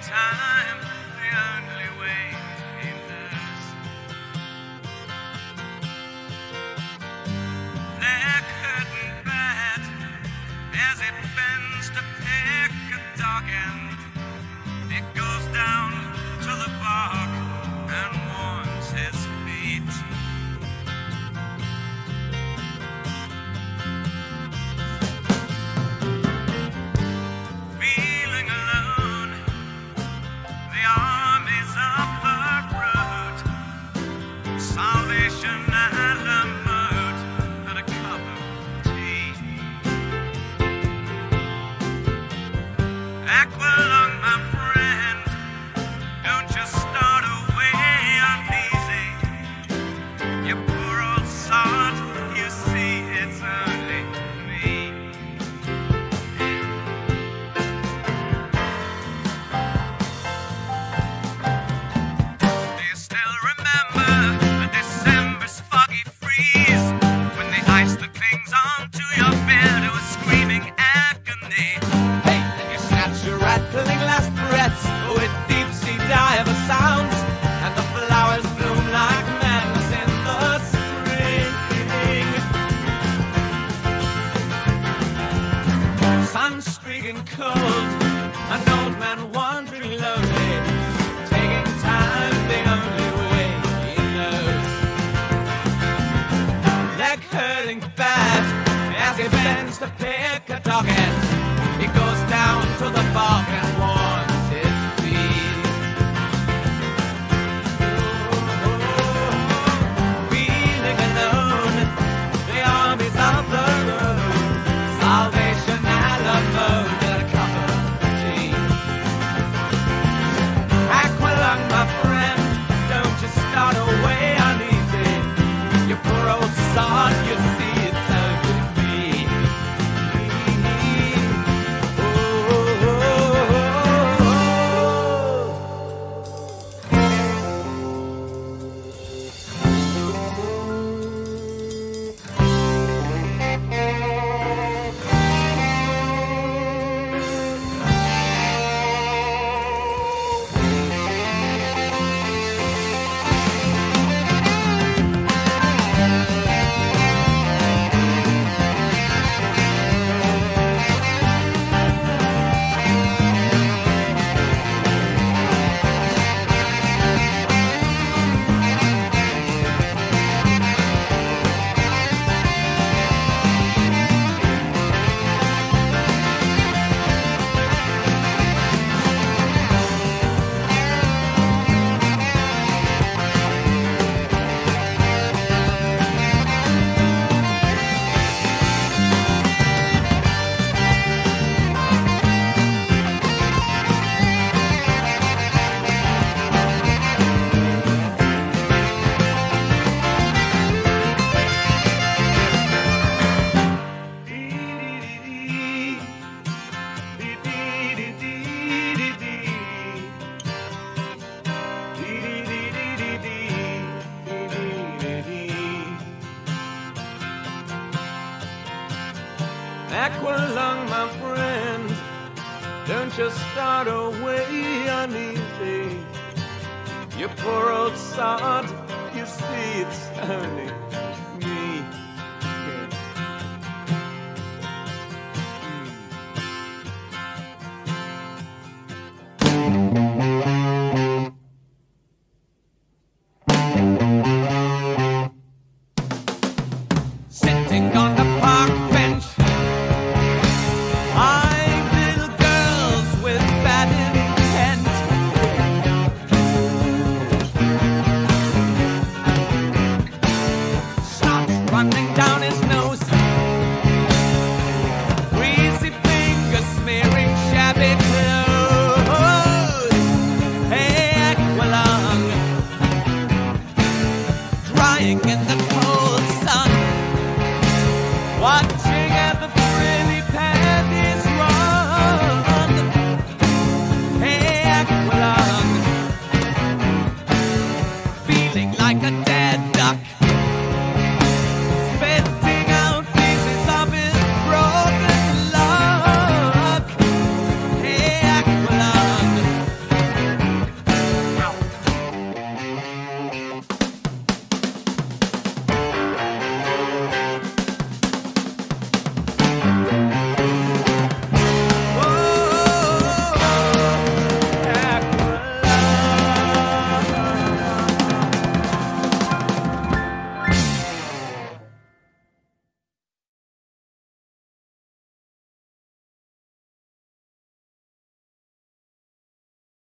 time the only way he knows. Leg hurting bad as it bends to pick a dog end. It goes down to the bark and warms his feet. Feeling alone, the armies of the road, salvation and a moat and a cup of tea. Aqualung, my friend, don't just start away uneasy. You poor old sod, you see it's only me. Do you still remember a December's foggy freeze when the ice that clings onto your beard was screaming agony? Hey, and you snatch your rattling last breaths with deep sea diver sounds, and the flowers bloom like madness in the spring. Sun streaking cold, an old man wandering lonely, taking time the only way he knows. Leg hurting bad as he bends to pick a dog end. He goes down to the bark and warms his feet. Feeling alone, the armies of the road, salvation and a moat and a cup of tea. Aqualung, my friend, don't you start away uneasy. You poor old sod, you see it's only me. Aqualung, my friend, don't you start away uneasy. You poor old sod, you see it's only